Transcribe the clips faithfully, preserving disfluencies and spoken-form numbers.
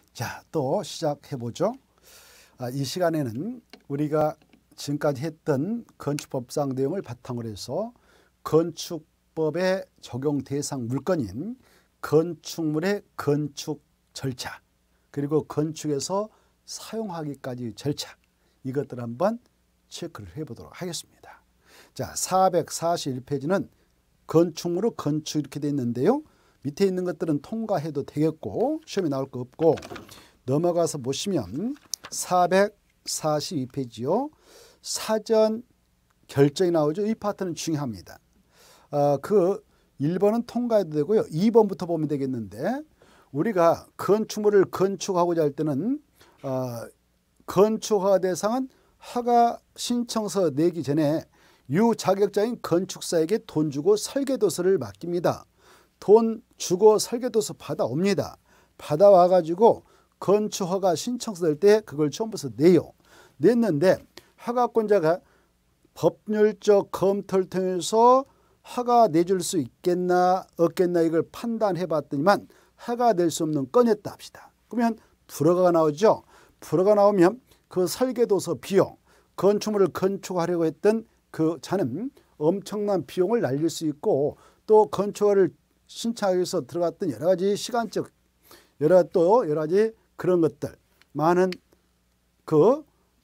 자, 또 시작해보죠. 아, 이 시간에는 우리가 지금까지 했던 건축법상 내용을 바탕으로 해서 건축법의 적용 대상 물건인 건축물의 건축 절차, 그리고 건축에서 사용하기까지 절차, 이것들을 한번 체크를 해보도록 하겠습니다. 자, 사백사십일 페이지는 건축물의 건축 이렇게 되어 있는데요. 밑에 있는 것들은 통과해도 되겠고 시험에 나올 거 없고, 넘어가서 보시면 사백사십이 페이지요. 사전 결정이 나오죠. 이 파트는 중요합니다. 어, 그 일 번은 통과해도 되고요. 이 번부터 보면 되겠는데, 우리가 건축물을 건축하고자 할 때는 어, 건축허가 대상은 허가 신청서 내기 전에 유자격자인 건축사에게 돈 주고 설계도서를 맡깁니다. 돈 주고 설계도서 받아옵니다. 받아와 가지고 건축허가 신청서 낼 때 그걸 처음부터 내요. 냈는데 허가권자가 법률적 검토를 통해서 허가 내줄 수 있겠나 없겠나 이걸 판단해 봤더니만 허가 낼 수 없는 건이었다 합시다. 그러면 불허가가 나오죠. 불허가 나오면 그 설계도서 비용, 건축물을 건축하려고 했던 그 자는 엄청난 비용을 날릴 수 있고, 또 건축허를 신청하기 위해서 들어갔던 여러 가지 시간적 여러 또 여러 가지 그런 것들, 많은 그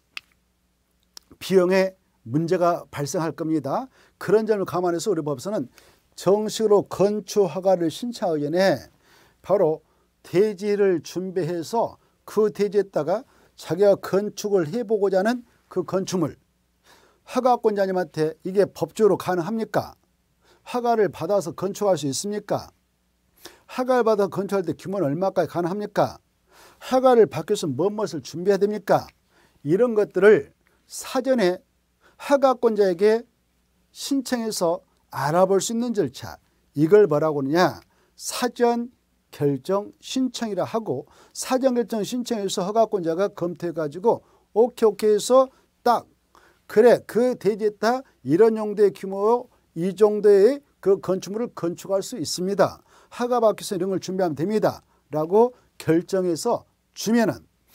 비용의 문제가 발생할 겁니다. 그런 점을 감안해서 우리 법에서는 정식으로 건축 허가를 신청하기 전에 바로 대지를 준비해서 그 대지에다가 자기가 건축을 해보고자 하는 그 건축물, 허가권자님한테 이게 법적으로 가능합니까? 허가를 받아서 건축할 수 있습니까? 허가를 받아 건축할 때 규모는 얼마까지 가능합니까? 허가를 받기 위해서 무엇을 준비해야 됩니까? 이런 것들을 사전에 허가권자에게 신청해서 알아볼 수 있는 절차, 이걸 뭐라고 하느냐, 사전 결정 신청이라 하고, 사전 결정 신청해서 허가권자가 검토해 가지고 오케이 오케이 해서 딱 그래 그 대지에다 이런 용도의 규모 이 정도의 그 건축물을 건축할 수 있습니다. 허가 받기 위해서 이런 걸 준비하면 됩니다. 라고 결정해서 주면은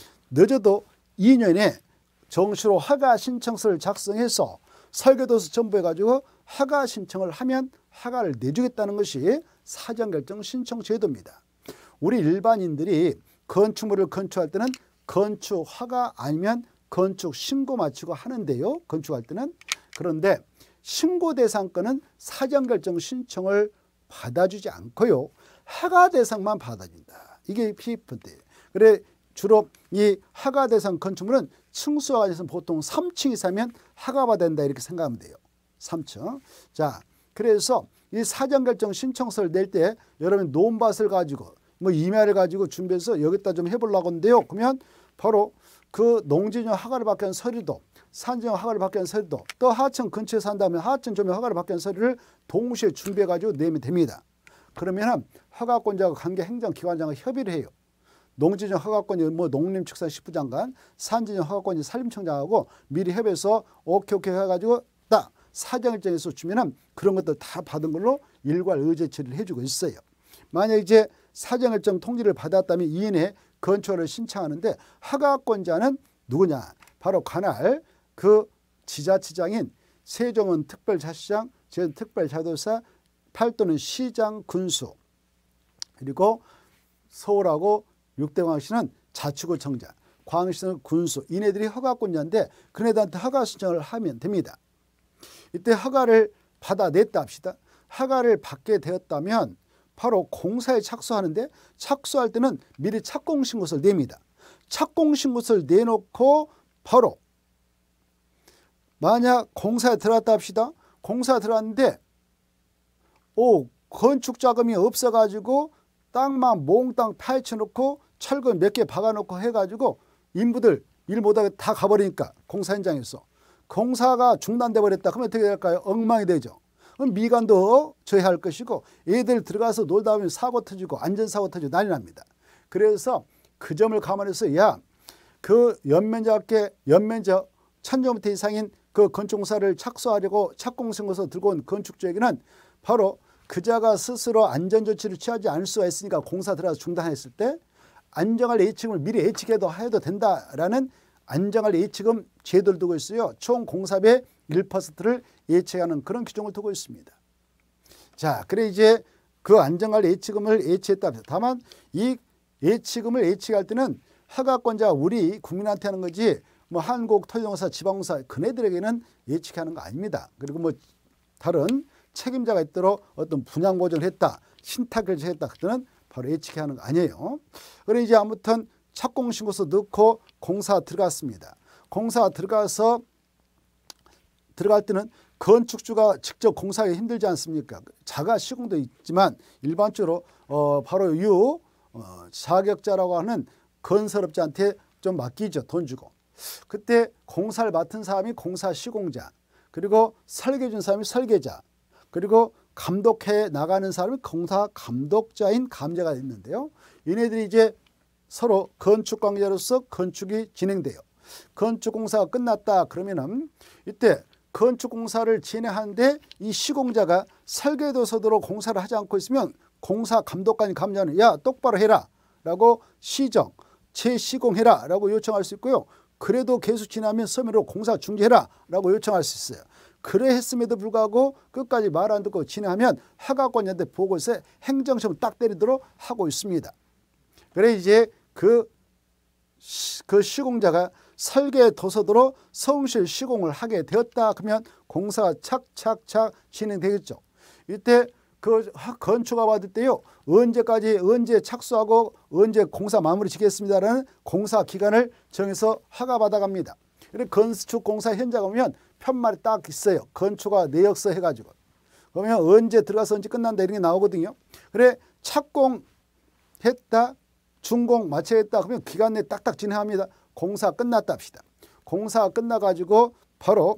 늦어도 이 년에 정식으로 허가 신청서를 작성해서 설계도서 첨부해 가지고 허가 신청을 하면 허가를 내주겠다는 것이 사전결정 신청 제도입니다. 우리 일반인들이 건축물을 건축할 때는 건축 허가 아니면 건축 신고 마치고 하는데요. 건축할 때는. 그런데 신고 대상 건은 사전결정 신청을 받아주지 않고요. 허가 대상만 받아준다. 이게 피입인데. 그래 주로 이 허가 대상 건축물은 층수가 돼서 보통 삼 층 이상이면 허가받아야 된다 이렇게 생각하면 돼요. 삼 층. 자, 그래서 이 사전결정 신청서를 낼 때 여러분 논밭을 가지고 뭐 임야를 가지고 준비해서 여기다 좀 해보려고 하는데요. 그러면 바로 그 농지용 허가를 받기 위한 서류도, 산지용 허가를 받기 위한 서류도, 또 하천 근처에 산다면 하천 조명 허가를 받기 위한 서류를 동시에 준비해 가지고 내면 됩니다. 그러면 허가권자와 관계 행정기관장과 협의를 해요. 농지용 허가권이 뭐 농림축산식부 장관, 산지용 허가권이 산림청장하고 미리 협의해서 오케이 오케이 해가지고 딱 사전결정에서 주면은 그런 것들 다 받은 걸로 일괄 의제 처리를 해주고 있어요. 만약 이제 사전결정 통지를 받았다면 이 년에 건축을 신청하는데 허가권자는 누구냐? 바로 관할 그 지자체장인 세종은 특별자치장, 제주는 특별자도사, 팔도는 시장, 군수, 그리고 서울하고 육대광역시는 자치구청장, 광역시는 군수, 이네들이 허가권자인데 그네들한테 허가 신청을 하면 됩니다. 이때 허가를 받아냈다 합시다. 허가를 받게 되었다면 바로 공사에 착수하는데, 착수할 때는 미리 착공신고서를 냅니다. 착공신고서를 내놓고 바로 만약 공사에 들어갔다 합시다. 공사 들어갔는데 오 건축자금이 없어가지고 땅만 몽땅 파헤쳐놓고 철근 몇 개 박아놓고 해가지고 인부들 일 못하게 다 가버리니까 공사 현장에서 공사가 중단돼 버렸다. 그러면 어떻게 될까요? 엉망이 되죠. 그럼 미관도 저해할 것이고 애들 들어가서 놀다 보면 사고 터지고 안전사고 터지고 난리 납니다. 그래서 그 점을 감안해서 야, 그 연면적에 연면적 천 제곱미터 이상인 그 건축공사를 착수하려고 착공신고서 들고 온 건축주에게는 바로 그자가 스스로 안전조치를 취하지 않을 수가 있으니까 공사 들어가서 중단했을 때 안정할 예치금을 미리 예측해도 해도 된다라는 안정할 예치금 제도를 두고 있어요. 총 공사비의 일 퍼센트를 예측하는 그런 규정을 두고 있습니다. 자, 그래 이제 그 안정할 예치금을 예치했다. 다만 이 예치금을 예측할 때는 허가권자 우리 국민한테 하는 거지 뭐 한국토지공사, 지방공사 그네들에게는 예측하는 거 아닙니다. 그리고 뭐 다른 책임자가 있도록 어떤 분양 보전을 했다, 신탁 결제했다 그때는 바로 예측하는 거 아니에요. 그래 이제 아무튼 착공신고서 넣고 공사 들어갔습니다. 공사 들어가서 들어갈 때는 건축주가 직접 공사하기 힘들지 않습니까? 자가 시공도 있지만 일반적으로 어 바로 유 어 자격자라고 하는 건설업자한테 좀 맡기죠. 돈 주고. 그때 공사를 맡은 사람이 공사 시공자, 그리고 설계 준 사람이 설계자, 그리고 감독해 나가는 사람이 공사 감독자인 감자가 있는데요. 얘네들이 이제 서로 건축 관계자로서 건축이 진행돼요. 건축 공사가 끝났다 그러면은 이때 건축 공사를 진행하는데 이 시공자가 설계도서대로 공사를 하지 않고 있으면 공사 감독관인 감자는 야 똑바로 해라 라고 시정, 재시공해라 라고 요청할 수 있고요. 그래도 계속 지나면 서면으로 공사 중지해라 라고 요청할 수 있어요. 그래 했음에도 불구하고 끝까지 말 안 듣고 진행하면 허가권자한테 보고서 행정처분 딱 때리도록 하고 있습니다. 그래 이제 그, 그 시공자가 설계 도서대로 성실 시공을 하게 되었다 그러면 공사가 착착착 진행되겠죠. 이때 그 건축가 받을 때요. 언제까지 언제 착수하고 언제 공사 마무리 짓겠습니다라는 공사 기간을 정해서 허가 받아갑니다. 그래 건축 공사 현장 오면 편말이 딱 있어요. 건축가 내역서 해가지고. 그러면 언제 들어가서 언제 끝난다 이런 게 나오거든요. 그래 착공했다. 준공 마쳐야겠다 그러면 기간 내에 딱딱 진행합니다. 공사 끝났다 합시다. 공사가 끝나가지고 바로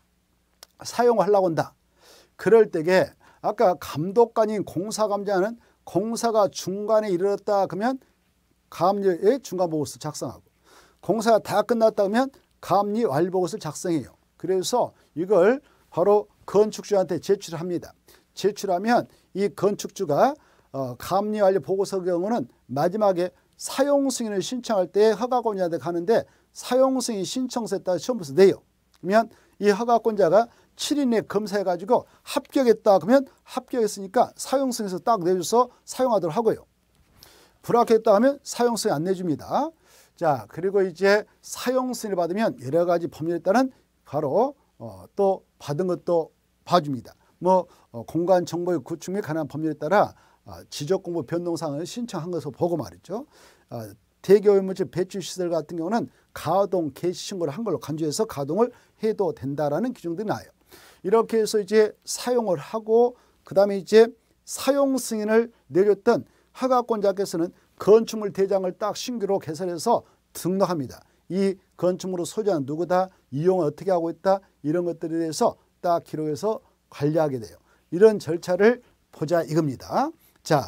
사용하려고 한다. 그럴 때에 아까 감독관인 공사감자는 공사가 중간에 이르렀다 그러면 감리의 중간보고서 작성하고 공사가 다 끝났다 그러면 감리 완료보고서를 작성해요. 그래서 이걸 바로 건축주한테 제출합니다. 제출하면 이 건축주가 어, 감리 완료 보고서 경우는 마지막에 사용 승인을 신청할 때 허가권자한테 가는데 사용 승인 신청서에 따라 처음부터 내요. 그러면 이 허가권자가 칠 일 내에 검사해가지고 합격했다 그러면 합격했으니까 사용 승인서 딱 내줘서 사용하도록 하고요. 불합격했다 하면 사용 승인 안 내줍니다. 자 그리고 이제 사용 승인을 받으면 여러 가지 법률에 따른 바로 어, 또 받은 것도 봐줍니다. 뭐 어, 공간 정보의 구축 및 관한 법률에 따라 어, 지적공부 변동사항을 신청한 것을 보고 말이죠. 어, 대교외물질 배출시설 같은 경우는 가동 개시 신고를 한 걸로 간주해서 가동을 해도 된다라는 규정들이 나요. 이렇게 해서 이제 사용을 하고 그 다음에 이제 사용 승인을 내렸던 허가권자께서는 건축물 대장을 딱 신규로 개설해서 등록합니다. 이 건축물을 소유한 누구다, 이용을 어떻게 하고 있다 이런 것들에 대해서 딱 기록해서 관리하게 돼요. 이런 절차를 보자 이겁니다. 자,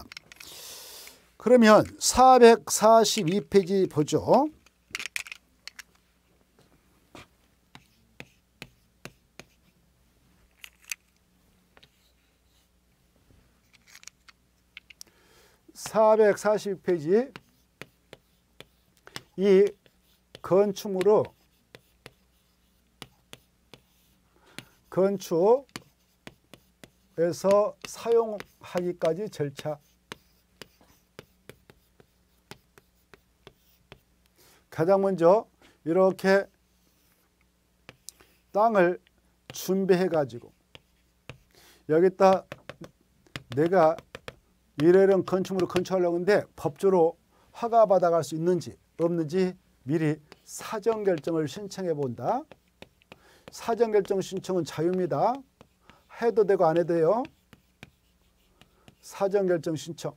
그러면 사백사십이 페이지 보죠. 사백사십 페이지 이 건축물로 건축에서 사용하기까지 절차. 가장 먼저 이렇게 땅을 준비해 가지고 여기다 내가 이런 건축물을 건축하려고 하는데 법적으로 허가 받아갈 수 있는지 없는지 미리 사전결정을 신청해 본다. 사전결정 신청은 자유입니다. 해도 되고 안 해도 돼요. 사전결정 신청.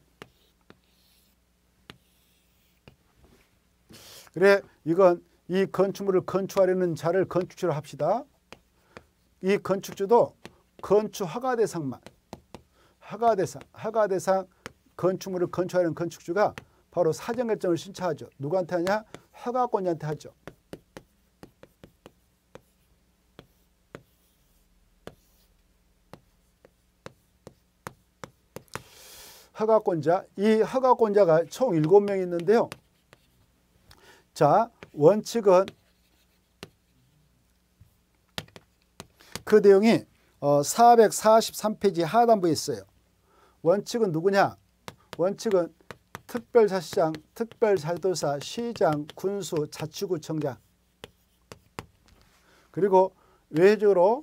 그래 이건 이 건축물을 건축하려는 자를 건축주로 합시다. 이 건축주도 건축 허가 대상만 허가 대상 허가 대상 건축물을 건축하려는 건축주가 바로 사전결정을 신청하죠. 누구한테 하냐? 허가권자한테 하죠. 허가권자, 이 허가권자가 총 일곱 명이 있는데요. 자, 원칙은 그 내용이 어, 사백사십삼 페이지 하단부에 있어요. 원칙은 누구냐? 원칙은 특별자치장, 특별자치도사, 시장, 군수, 자치구청장. 그리고 외적으로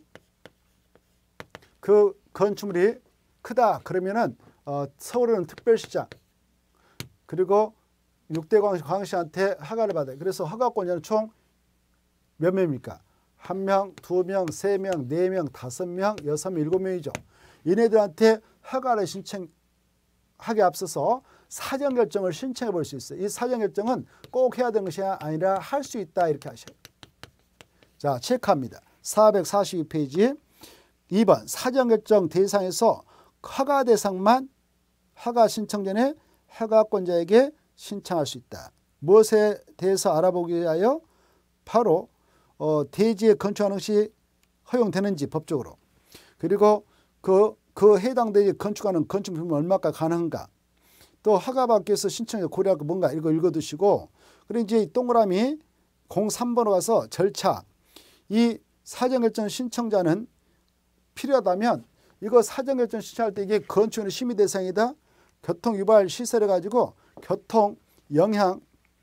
그 건축물이 크다 그러면은 어, 서울은 특별시장, 그리고 육 대 광시한테 허가를 받아요. 그래서 허가권자는 총 몇 명입니까? 한 명, 두 명, 세 명, 네 명, 다섯 명, 여섯 명, 일곱 명이죠. 얘네들한테 허가를 신청하기 앞서서 사전결정을 신청해 볼 수 있어요. 이 사전결정은 꼭 해야 되는 것이 아니라 할 수 있다 이렇게 하셔요. 자, 체크합니다. 사백사십이 페이지 이 번 사전결정 대상에서 허가 대상만 허가 신청 전에 허가권자에게 신청할 수 있다. 무엇에 대해서 알아보기 위하여? 바로 어, 대지에 건축하는 것이 허용되는지 법적으로, 그리고 그, 그 해당 대지에 건축하는 건축물은 얼마가 가능한가, 또 허가받기 위해서 신청해 고려할 거 뭔가 이거 읽어두시고, 그리고 이제 동그라미 공삼 번으로 가서 절차, 이 사전결정 신청자는 필요하다면 이거 사전결정 신청할 때 이게 건축의 심의 대상이다, 교통유발 시설을 가지고 교통영향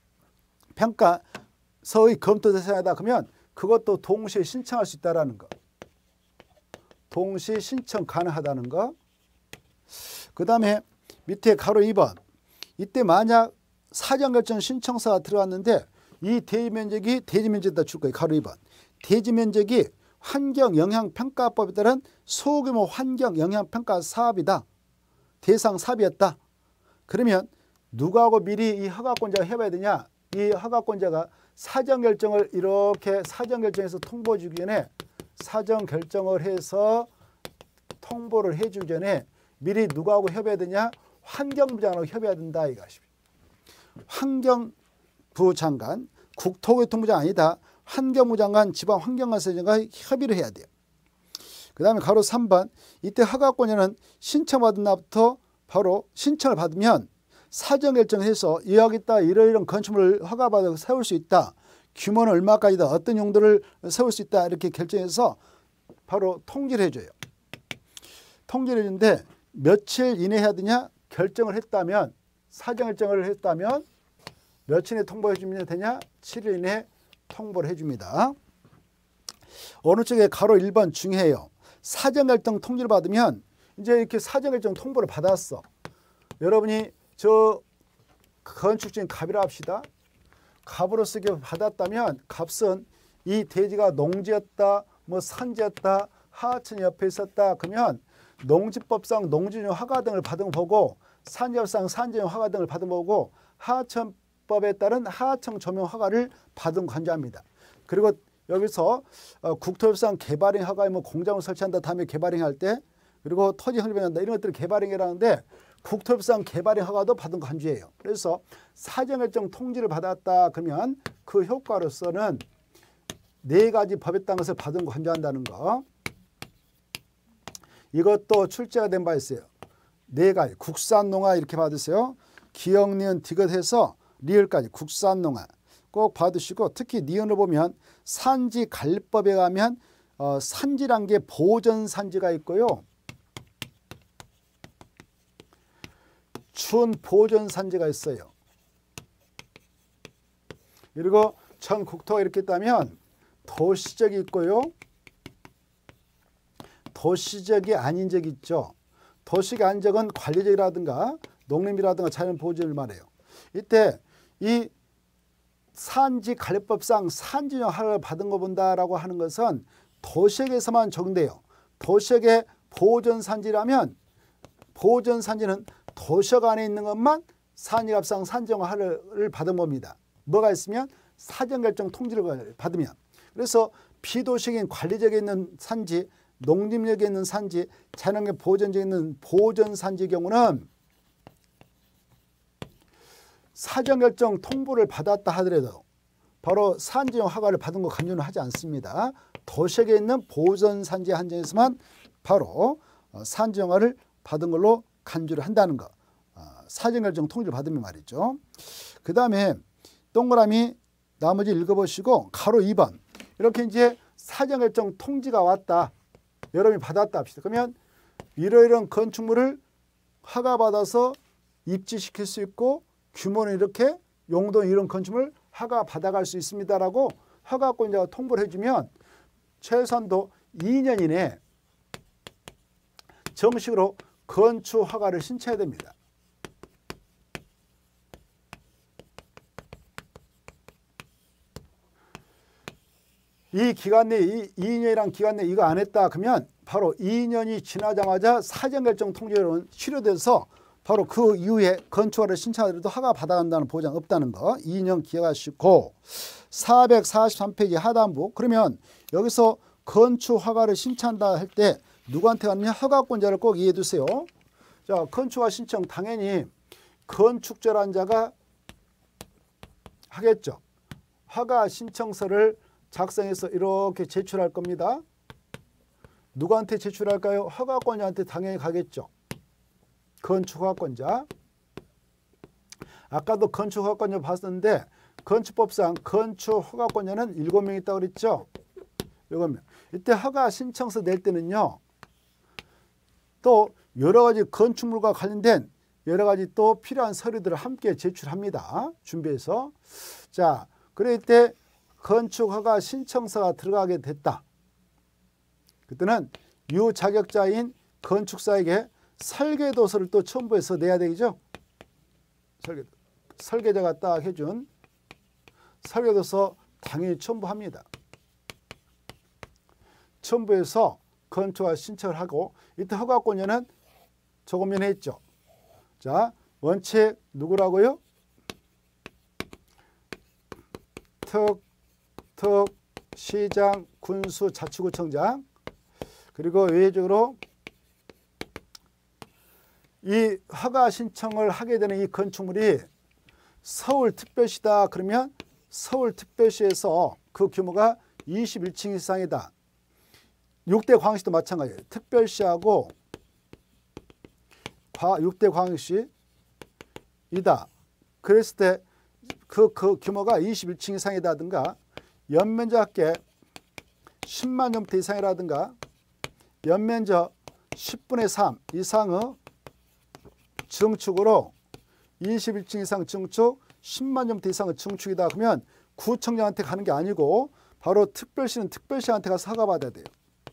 평가서의 검토 대상이다 그러면 그것도 동시에 신청할 수 있다는 거. 동시에 신청 가능하다는 거. 그 다음에 밑에 가로 이 번. 이때 만약 사전결정 신청서가 들어갔는데 이 대지면적이 대지면적에다 줄 거예요. 가로 이 번. 대지면적이 환경영향평가법에 따른 소규모 환경영향평가 사업이다. 대상 사업이었다. 그러면 누구하고 미리 이 허가권자가 해봐야 되냐? 이 허가권자가 사전결정을 이렇게 사전결정해서 통보 주기 전에 사전결정을 해서 통보를 해주기 전에 미리 누구하고 협의해야 되냐? 환경부장하고 협의해야 된다 이것입니다. 환경부 장관, 국토교통부 장관 아니다. 환경부 장관, 지방환경관세청과 협의를 해야 돼요. 그 다음에 가로 삼 번. 이때 허가권자는 신청받은 날부터 바로 신청을 받으면 사전결정해서 여기다 이러이러한 건축물을 허가받아 세울 수 있다. 규모는 얼마까지다. 어떤 용도를 세울 수 있다. 이렇게 결정해서 바로 통지를 해줘요. 통지를 해주는데 며칠 이내 해야 되냐? 결정을 했다면, 사전결정을 했다면 며칠 이내 통보해 주면 되냐? 칠 일 이내 통보를 해줍니다. 어느 쪽에 가로 일 번 중요해요. 사전결정 통지를 받으면 이제 이렇게 사전결정 통보를 받았어. 여러분이 저 건축주인 갑이라 합시다. 갑으로서 이렇게 받았다면 값은 이 대지가 농지였다, 뭐 산지였다, 하천 옆에 있었다. 그러면 농지법상 농지용 허가 등을 받은 거 보고, 산지법상 산지용 허가 등을 받은 거 보고, 하천법에 따른 하청 조명 허가를 받은 관자입니다. 그리고 여기서 어, 국토법상 개발행 허가에 뭐 공장을 설치한다 다음에 개발행 할 때, 그리고 토지 활용한다 이런 것들을 개발행이라는데 국토법상 개발행 허가도 받은 관주예요. 그래서 사전결정 통지를 받았다 그러면 그 효과로서는 네 가지 법에 따른 것을 받은 관주한다는 거. 이것도 출제가 된 바 있어요. 네 가지. 국산농화 이렇게 받으세요. 기역, 니은, 디귿해서 리을까지 국산농화 꼭 받으시고, 특히 니은을 보면 산지관리법에 가면 어, 산지란 게 보전산지가 있고요. 준보전산지가 있어요. 그리고 전 국토가 이렇게 있다면 도시적이 있고요. 도시적이 아닌 적이 있죠. 도시가 아닌 적은 관리적이라든가 농림이라든가 자연보호지를 말해요. 이때 이 산지관리법상 산지용 허가를 받은 거 본다라고 하는 것은 도시역에서만 적용돼요. 도시역의 보전산지라면 보전산지는 도시역 안에 있는 것만 산지값상 산지용 허가를 받은 겁니다. 뭐가 있으면 사전결정 통지를 받으면. 그래서 비도시적인 관리적에 있는 산지, 농림역에 있는 산지, 자연환경 보전지에 있는 보전산지의 경우는 사전결정 통보를 받았다 하더라도 바로 산지용 허가를 받은 거 간주는 하지 않습니다. 도시역에 있는 보전산지 한정에서만 바로 산지용 허가를 받은 걸로 간주를 한다는 거. 사전결정 통지를 받으면 말이죠. 그 다음에 동그라미 나머지 읽어보시고 가로 이 번 이렇게 이제 사전결정 통지가 왔다. 여러분이 받았다 합시다. 그러면 이러이러한 건축물을 허가받아서 입지시킬 수 있고 규모는 이렇게 용도는 이런 건축물을 허가받아갈 수 있습니다라고 허가권자가 통보를 해주면 최소한도 이 년 이내에 정식으로 건축 허가를 신청해야 됩니다. 이 기간 내에 이 이 년이란 기간 내에 이거 안 했다 그러면 바로 이 년이 지나자마자 사전결정 통지로는 실효돼서 바로 그 이후에 건축허가를 신청하더라도 허가 받아간다는 보장 없다는 거 이 년 기억하시고 사백사십삼 페이지 하단부 그러면 여기서 건축허가를 신청한다 할 때 누구한테 갔느냐 허가권자를 꼭 이해해 두세요. 자, 건축허가 신청 당연히 건축자란 자가 하겠죠. 허가 신청서를 작성해서 이렇게 제출할 겁니다. 누구한테 제출할까요? 허가권자한테 당연히 가겠죠. 건축허가권자. 아까도 건축허가권자 봤었는데 건축법상 건축허가권자는 일곱 명 있다고 그랬죠. 일곱 명. 이때 허가 신청서 낼 때는요. 또 여러 가지 건축물과 관련된 여러 가지 또 필요한 서류들을 함께 제출합니다. 준비해서. 자, 그럴 때 건축허가 신청서가 들어가게 됐다. 그때는 유자격자인 건축사에게 설계도서를 또 첨부해서 내야 되겠죠. 설계, 설계자가 딱 해준 설계도서 당연히 첨부합니다. 첨부해서 건축허가 신청을 하고 이때 허가권자는 조금 전에 했죠. 자, 원칙 누구라고요? 특, 특, 시장, 군수, 자치구청장 그리고 외적으로 이 허가 신청을 하게 되는 이 건축물이 서울특별시다 그러면 서울특별시에서 그 규모가 이십일 층 이상이다. 육 대 광역시도 마찬가지예요. 특별시하고 육 대 광역시이다. 그랬을 때 그 그 규모가 이십일 층 이상이다든가 연면적 합계 십만 제곱미터 이상이라든가 연면적 십분의 삼 이상의 증축으로 이십일 층 이상 증축 십만 제곱미터 이상의 증축이다 그러면 구청장한테 가는 게 아니고 바로 특별시는 특별시한테 가서 허가받아야 돼요.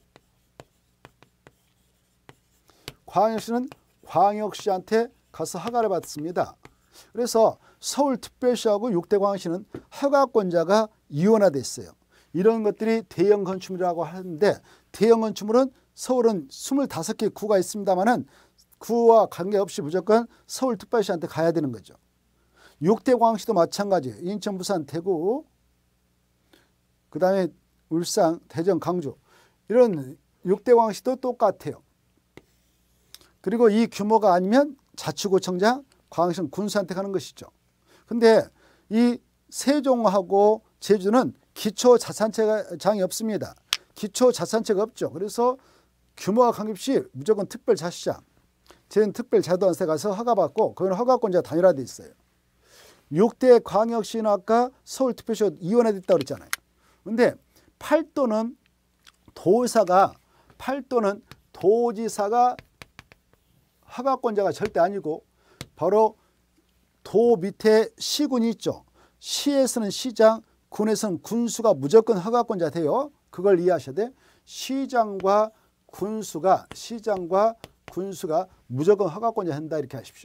광역시는 광역시한테 가서 허가를 받습니다. 그래서 서울특별시하고 육 대 광역시는 허가권자가 이원화되어 있어요. 이런 것들이 대형 건축물이라고 하는데 대형 건축물은 서울은 이십오 개 구가 있습니다만은 구와 관계없이 무조건 서울특별시한테 가야 되는 거죠. 육 대 광역시도 마찬가지예요. 인천, 부산, 대구, 그 다음에 울산, 대전, 강주 이런 육 대 광역시도 똑같아요. 그리고 이 규모가 아니면 자치구청장, 광역시는 군수한테 가는 것이죠. 근데 이 세종하고 제주는 기초자산체장이 없습니다. 기초자산체가 없죠. 그래서 규모와 관계없이 무조건 특별자치장, 제는 특별자도한테 가서 허가받고 그건 허가권자가 단일화되어 있어요. 육 대 광역시는 아까 서울특별시가 이원화됐다고 그랬잖아요. 근데 팔 도는 도사가 팔 도는 도지사가 허가권자가 절대 아니고 바로 도 밑에 시군이 있죠. 시에서는 시장, 군에서는 군수가 무조건 허가권자 돼요. 그걸 이해하셔야 돼. 시장과 군수가 시장과 군수가 무조건 허가권자 한다 이렇게 하십시오.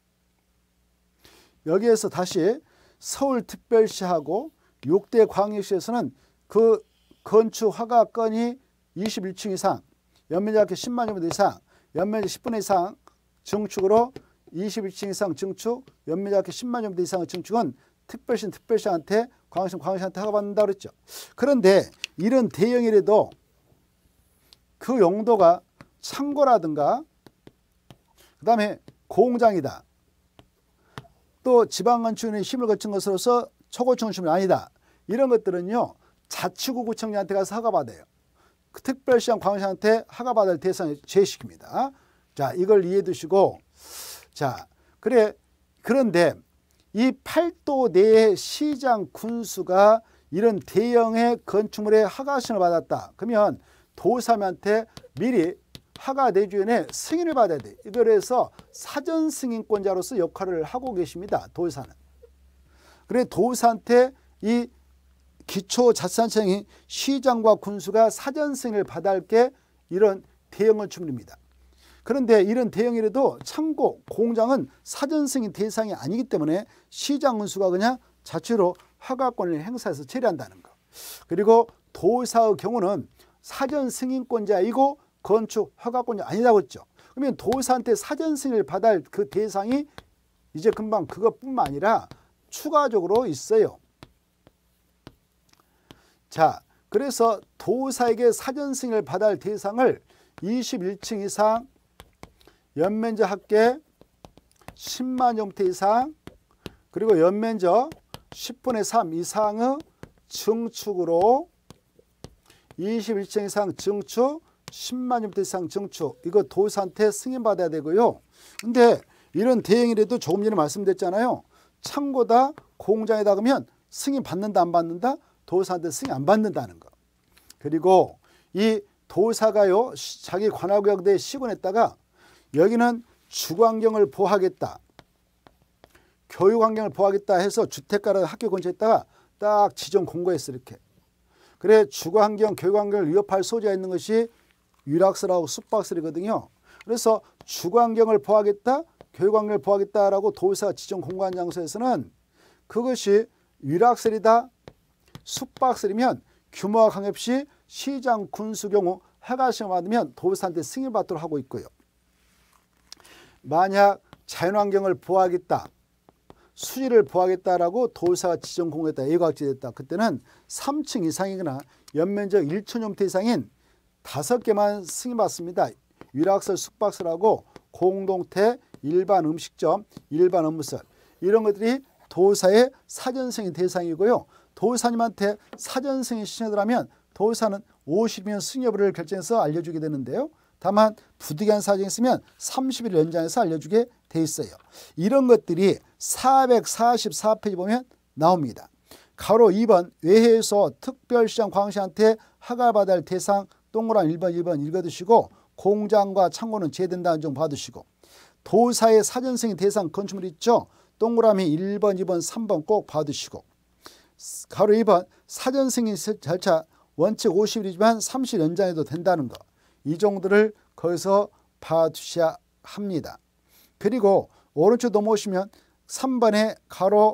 여기에서 다시 서울특별시하고 육 대 광역시에서는 그 건축 허가건이 이십일 층 이상, 연면적 십만 제곱미터 이상, 연면적 십분의 이상 증축으로 이십일 층 이상 증축, 연면적 십만 제곱미터 이상의 증축은 특별시는 특별시한테, 광역시는 광역시한테 허가받는다고 그랬죠. 그런데 이런 대형이라도 그 용도가 창고라든가 그 다음에 공장이다. 또 지방건축원의 힘을 거친 것으로서 초고층건축물이 아니다. 이런 것들은요. 자치구 구청장한테 가서 허가받아요. 그 특별시장 광역시한테 허가받을 대상에 제시킵니다. 자, 이걸 이해해 두시고 자, 그래 그런데 이 팔 도 내의 시장 군수가 이런 대형의 건축물의 허가신을 받았다. 그러면 도사님한테 미리 허가 내주연에 승인을 받아야 돼. 이걸 해서 사전 승인권자로서 역할을 하고 계십니다. 도사는. 그래 도사한테 이 기초자치단체장이 시장과 군수가 사전 승인을 받아야 할 게 이런 대형 건축물입니다. 그런데 이런 대형이라도 창고, 공장은 사전 승인 대상이 아니기 때문에 시장 군수가 그냥 자체로 허가권을 행사해서 처리한다는 거. 그리고 도사의 경우는 사전 승인권자이고 건축 허가권자 아니라고 했죠. 그러면 도사한테 사전 승인을 받아야 할 그 대상이 이제 금방 그것뿐만 아니라 추가적으로 있어요. 자, 그래서 도사에게 사전 승인을 받아야 할 대상을 이십일 층 이상, 연면적 합계 십만 제곱미터 이상, 그리고 연면적 십분의 삼 이상의 증축으로 이십일 층 이상 증축, 십만 제곱미터 이상 증축, 이거 도사한테 승인받아야 되고요. 근데 이런 대형이라도 조금 전에 말씀드렸잖아요. 창고다, 공장에다 그러면 승인 받는다 안 받는다? 도사한테 승인 안 받는다는 거. 그리고 이 도사가요 자기 관할구역대에 시군했다가 여기는 주거환경을 보호하겠다, 교육환경을 보호하겠다 해서 주택가를 학교 근처에다가 딱 지정 공고했어. 이렇게. 그래 주거환경, 교육환경을 위협할 소지가 있는 것이 유락설하고 숙박설이거든요. 그래서 주거환경을 보호하겠다, 교육환경을 보호하겠다라고 도사가 지정 공고한 장소에서는 그것이 유락설이다, 숙박설이면 규모가 관계없이 시장 군수 경우 허가신을 받으면 도사한테 승인받도록 하고 있고요. 만약 자연환경을 보호하겠다, 수질을 보호하겠다라고 도사가 지정 공고했다, 예고학지됐다. 그때는 삼 층 이상이거나 연면적 천 제곱미터 이상인 다섯 개만 승인받습니다. 유락설, 숙박설하고 공동태, 일반 음식점, 일반 업무설 이런 것들이 도사의 사전 승인 대상이고요. 도사님한테 사전 승인 신청을 하면 도사는 오십 일 승인 여부를 결정해서 알려주게 되는데요. 다만 부득이한 사정이 있으면 삼십 일 연장해서 알려주게 돼 있어요. 이런 것들이 사백사십사 페이지 보면 나옵니다. 가로 이 번 외해에서 특별시장 광시한테 허가받아야 할 대상 동그라미 일 번 일 번 읽어두시고 공장과 창고는 제된다는 점 봐두시고 도사의 사전 승인 대상 건축물 있죠. 동그라미 일 번 이 번 삼 번 꼭 봐두시고 가로 이 번 사전 승인 절차 원칙 오십 일이지만 삼십 일 연장해도 된다는 거. 이 정도를 거기서 봐두셔야 합니다. 그리고 오른쪽 넘어오시면 삼 번에 가로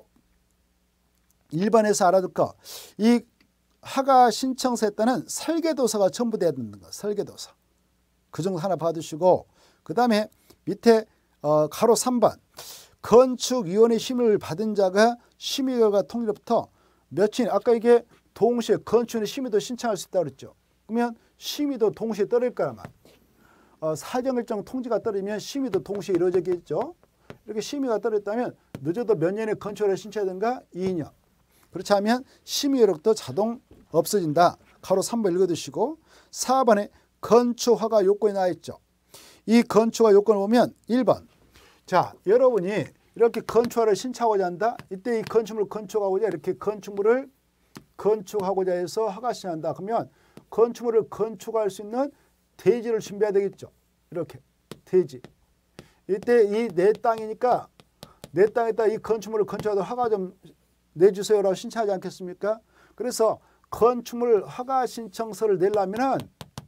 일 번에서 알아둘 거. 이 허가 신청서에 따른 설계도서가 첨부돼야 되는 거. 설계도서. 그 정도 하나 봐두시고 그 다음에 밑에 어, 가로 삼 번 건축위원회 심의를 받은 자가 심의 결과 통일로부터 며칠 아까 이게 동시에 건축위원회 심의도 신청할 수 있다고 그랬죠. 그러면 심의도 동시에 떨어질 거라면 어, 사정일정 통지가 떨어지면 심의도 동시에 이루어지겠죠. 이렇게 심의가 떨어졌다면 늦어도 몇 년에 건축을 신청해야 되는가? 이 년. 그렇지 않으면 심의 여력도 자동 없어진다. 가로 삼 번 읽어두시고 사 번에 건축허가 요건이 나와 있죠. 이 건축허가 요건을 보면 일 번. 자, 여러분이 이렇게 건축허를 신청하고자 한다. 이때 이 건축물을 건축하고자 이렇게 건축물을 건축하고자 해서 허가 신청한다. 그러면 건축물을 건축할 수 있는 대지를 준비해야 되겠죠. 이렇게 대지. 이때 이 내 땅이니까 내 땅에다 이 건축물을 건축하도록 허가 좀 내주세요라고 신청하지 않겠습니까? 그래서 건축물 허가 신청서를 내려면은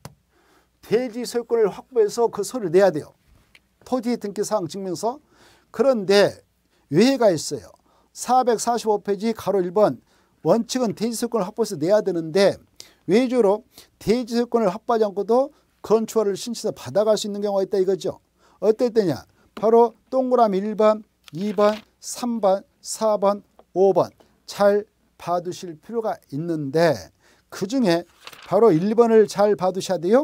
대지 소유권을 확보해서 그 서류를 내야 돼요. 토지 등기사항 증명서. 그런데 외해가 있어요. 사백사십오 페이지 가로 일 번 원칙은 대지 소유권을 확보해서 내야 되는데 외주로 대지 소유권을 확보하지 않고도 건축허를 신청해서 받아갈 수 있는 경우가 있다 이거죠. 어떨 때냐? 바로 동그라미 일 번, 이 번, 삼 번, 사 번, 오 번 잘 봐두실 필요가 있는데 그중에 바로 일 번을 잘 봐두셔야 돼요.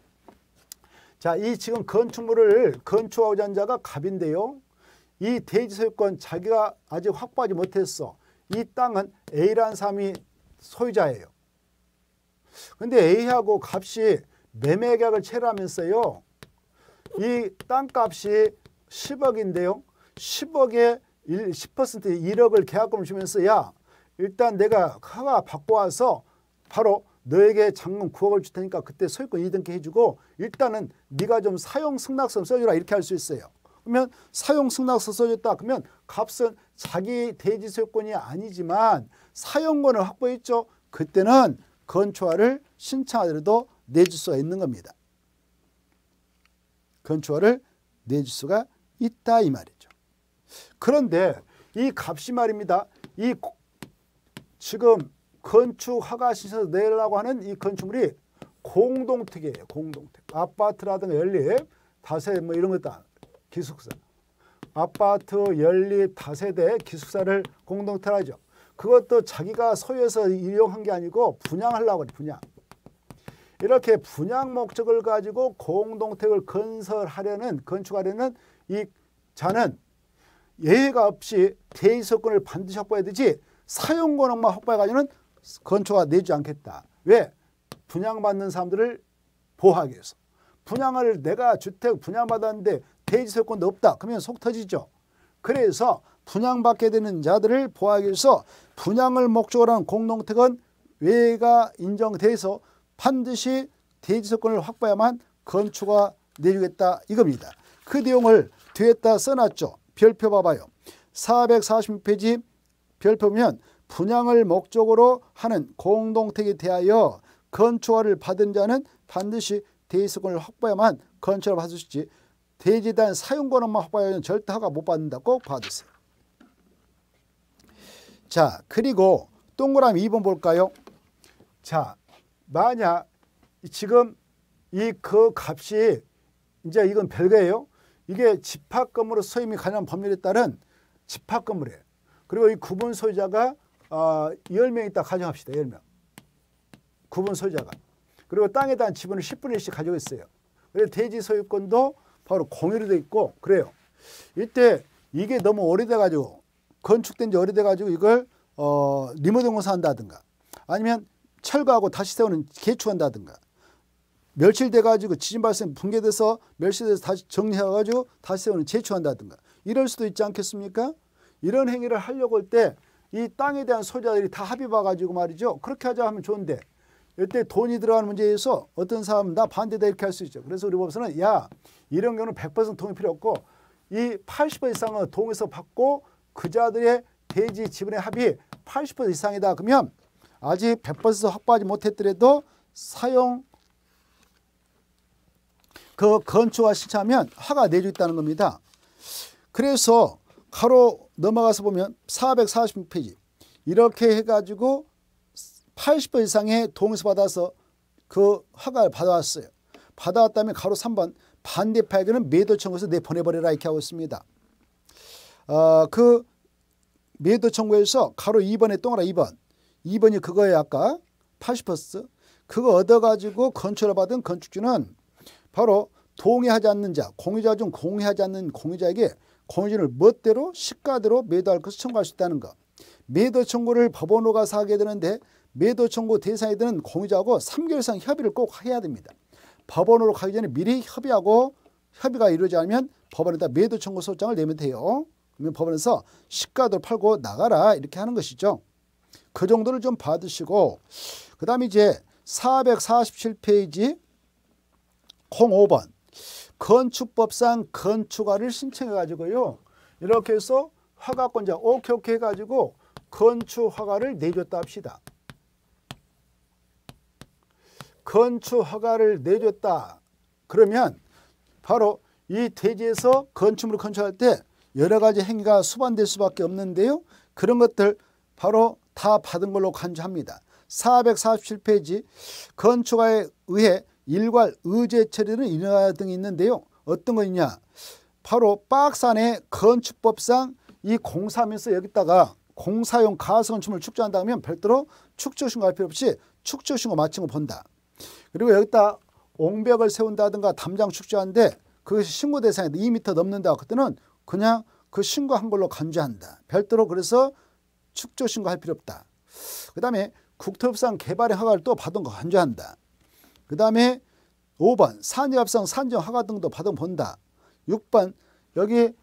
자, 이 지금 건축물을 건축하고자 하는 자가 갑인데요. 이 대지 소유권 자기가 아직 확보하지 못했어. 이 땅은 A라는 사람이 소유자예요. 근데 A하고 값이 매매 계약을 체결하면서요. 이 땅값이 십억인데요. 십억에 십 퍼센트 일억을 계약금을 주면서 야 일단 내가 허가 받고 와서 바로 너에게 잔금 구억을 줄 테니까 그때 소유권 이등기 해주고 일단은 네가 좀 사용 승낙서 써주라 이렇게 할 수 있어요. 그러면 사용 승낙서 써줬다 그러면 값은 자기 대지 소유권이 아니지만 사용권을 확보했죠. 그때는 건축허가를 신청하더라도 내줄 수가 있는 겁니다. 건축허가를 내줄 수가 있다 이 말이죠. 그런데 이 값이 말입니다. 이 지금 건축허가 신청서 내려고 하는 이 건축물이 공동택이에요. 공동택. 아파트라든가 연립, 다세 뭐 이런 것다 기숙사. 아파트, 연립, 다세대 기숙사를 공동택하죠. 그것도 자기가 소유해서 이용한 게 아니고 분양하려고 그래. 분양. 이렇게 분양 목적을 가지고 공동택을 건설하려는 건축하려는 이 자는 예외가 없이 대지소유권을 반드시 확보해야 되지 사용권만 확보해가지고는 건축허가 내주지 않겠다. 왜? 분양받는 사람들을 보호하기 위해서. 분양을 내가 주택 분양받았는데 대지소유권도 없다. 그러면 속 터지죠. 그래서 분양받게 되는 자들을 보호하기 위해서 분양을 목적으로 하는 공동택은 외가 인정돼서 반드시 대지소유권을 확보해야만 건축허가 내주겠다 이겁니다. 그 내용을 뒤에다 써놨죠. 별표 봐봐요. 사백사십육 페이지 별표면 분양을 목적으로 하는 공동택에 대하여 건축허가를 받은 자는 반드시 대지소유권을 확보해야만 건축허가를 받을 수 있지 대지에 대한 사용권만 확보하면 절대 허가 못 받는다. 꼭 받으세요. 자, 그리고 동그라미 이 번 볼까요? 자, 만약 지금 이 그 값이 이제 이건 별거예요. 이게 집합건물로 소임이 가능한 법률에 따른 집합건물이에요. 그리고 이 구분 소유자가 어, 열 명 있다 가정합시다. 열 명. 구분 소유자가. 그리고 땅에 대한 지분을 십분의 일씩 가지고 있어요. 그래서 대지 소유권도 바로 공유로 돼 있고 그래요. 이때 이게 너무 오래돼가지고 건축된 지 오래돼가지고 이걸 어, 리모델링 공사한다든가 아니면 철거하고 다시 세우는 개축한다든가 멸실돼가지고 지진 발생 붕괴돼서 멸실돼서 다시 정리해가지고 다시 세우는 재축한다든가 이럴 수도 있지 않겠습니까? 이런 행위를 하려고 할 때 이 땅에 대한 소유자들이 다 합의 봐가지고 말이죠. 그렇게 하자 하면 좋은데 이때 돈이 들어가는 문제에서 어떤 사람은 나 반대다 이렇게 할 수 있죠. 그래서 우리 법에서는 야 이런 경우는 백 퍼센트 동의 필요 없고 이 팔십 퍼센트 이상은 동의서 받고 그자들의 대지 지분의 합이 팔십 퍼센트 이상이다. 그러면 아직 백 퍼센트 확보하지 못했더라도 사용 그 건축허가 신청하면 허가 내주 있다는 겁니다. 그래서 가로 넘어가서 보면 사백사십육 페이지 이렇게 해가지고 팔십 퍼센트 이상의 동의서 받아서 그 허가를 받아왔어요. 받아왔다면 가로 삼 번 반대파 의견은 매도 청구해서 내보내버려라 이렇게 하고 있습니다. 어, 그 매도 청구에서 가로 이 번에 동그라 이 번 이 번이 그거예요. 아까 팔십 퍼센트 그거 얻어가지고 건축을 받은 건축주는 바로 동의하지 않는 자, 공유자 중 공의하지 않는 공유자에게 공유진을 멋대로 시가대로 매도할 것을 청구할 수 있다는 것. 매도 청구를 법원으로 가서 하게 되는데 매도 청구 대상이 되는 공유자하고 삼 개월 이상 협의를 꼭 해야 됩니다. 법원으로 가기 전에 미리 협의하고 협의가 이루어지지 않으면 법원에다 매도 청구 소장을 내면 돼요. 그러면 법원에서 시가대로 팔고 나가라 이렇게 하는 것이죠. 그 정도를 좀 받으시고 그 다음에 이제 사백사십칠 페이지 공오 번 건축법상 건축허가를 신청해 가지고요. 이렇게 해서 허가권자 오케이 오케이 해가지고 건축허가를 내줬다 합시다. 건축허가를 내줬다. 그러면 바로 이 대지에서 건축물을 건축할 때 여러 가지 행위가 수반될 수밖에 없는데요. 그런 것들 바로 다 받은 걸로 간주합니다. 사백사십칠 페이지 건축허가에 의해 일괄 의제 처리는 인하 등이 있는데요. 어떤 거 있냐? 바로 박스 안에 건축법상 이 공사하면서 여기다가 공사용 가설건축물을 축조한다면 별도로 축조신고할 필요 없이 축조신고 마친 거 본다. 그리고 여기다 옹벽을 세운다든가 담장 축조하는데 그것이 신고 대상이 이 미터 넘는다. 그때는 그냥 그 신고한 걸로 간주한다. 별도로 그래서 축조신고할 필요 없다. 그 다음에 국토법상 개발의 허가를 또 받은 거 간주한다. 그 다음에 오 번 산지합성 산정 허가 등도 받은 본다. 육 번 여기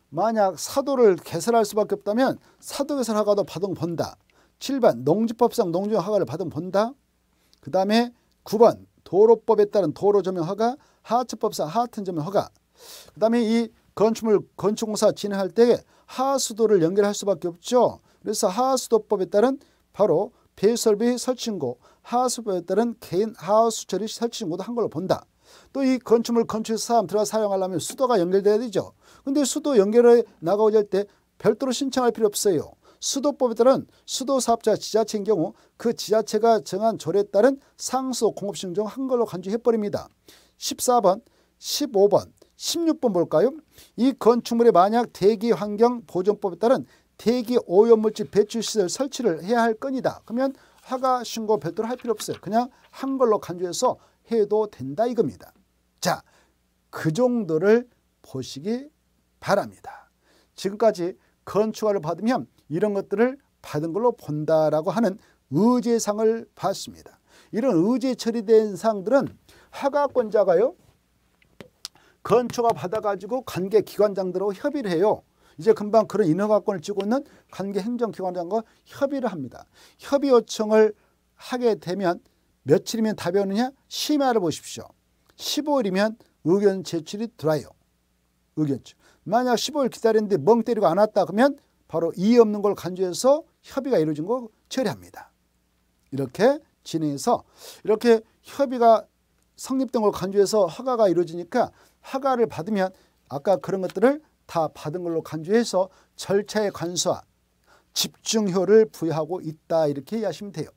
만약 사도를 개설할 수밖에 없다면 사도 개설 허가도 받은 본다. 칠 번 농지법상 농지용 허가를 받은 본다. 그 다음에 구 번 도로법에 따른 도로 조명 허가, 하천법상 하천 조명 허가. 그 다음에 이 건축물 건축공사 진행할 때 하수도를 연결할 수밖에 없죠. 그래서 하수도법에 따른 바로 배설비 설치인고, 하수법에 따른 개인 하수처리 설치인고도 한 걸로 본다. 또 이 건축물 건축 사람 들어가 사용하려면 수도가 연결돼야 되죠. 근데 수도 연결해 나가고자 할 때 별도로 신청할 필요 없어요. 수도법에 따른 수도사업자 지자체인 경우 그 지자체가 정한 조례에 따른 상수 공업시행 중 한 걸로 간주해버립니다. 십사 번, 십오 번, 십육 번 볼까요? 이 건축물에 만약 대기환경보존법에 따른 대기오염물질 배출시설 설치를 해야 할 건이다. 그러면 허가 신고 별도로 할 필요 없어요. 그냥 한 걸로 간주해서 해도 된다 이겁니다. 자, 그 정도를 보시기 바랍니다. 지금까지 건축허가를 받으면 이런 것들을 받은 걸로 본다라고 하는 의제상을 봤습니다. 이런 의제 처리된 사항들은 허가권자가요, 건축허가 받아가지고 관계 기관장들하고 협의를 해요. 이제 금방 그런 인허가권을 쥐고 있는 관계 행정기관장과 협의를 합니다. 협의 요청을 하게 되면 며칠이면 답이 오느냐? 심야를 보십시오. 십오 일이면 의견 제출이 들어와요. 의견. 만약 십오 일 기다렸는데 멍 때리고 안 왔다 그러면 바로 이의 없는 걸 간주해서 협의가 이루어진 거 처리합니다. 이렇게 진행해서 이렇게 협의가 성립된 걸 간주해서 허가가 이루어지니까 허가를 받으면 아까 그런 것들을 다 받은 걸로 간주해서 절차의 간소화, 집중효를 부여하고 있다 이렇게 이해하시면 돼요.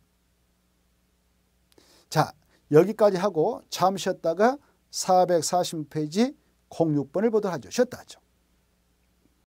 자, 여기까지 하고 잠시 쉬었다가 사백사십 페이지 공육 번을 보도록 하죠. 쉬었다 하죠.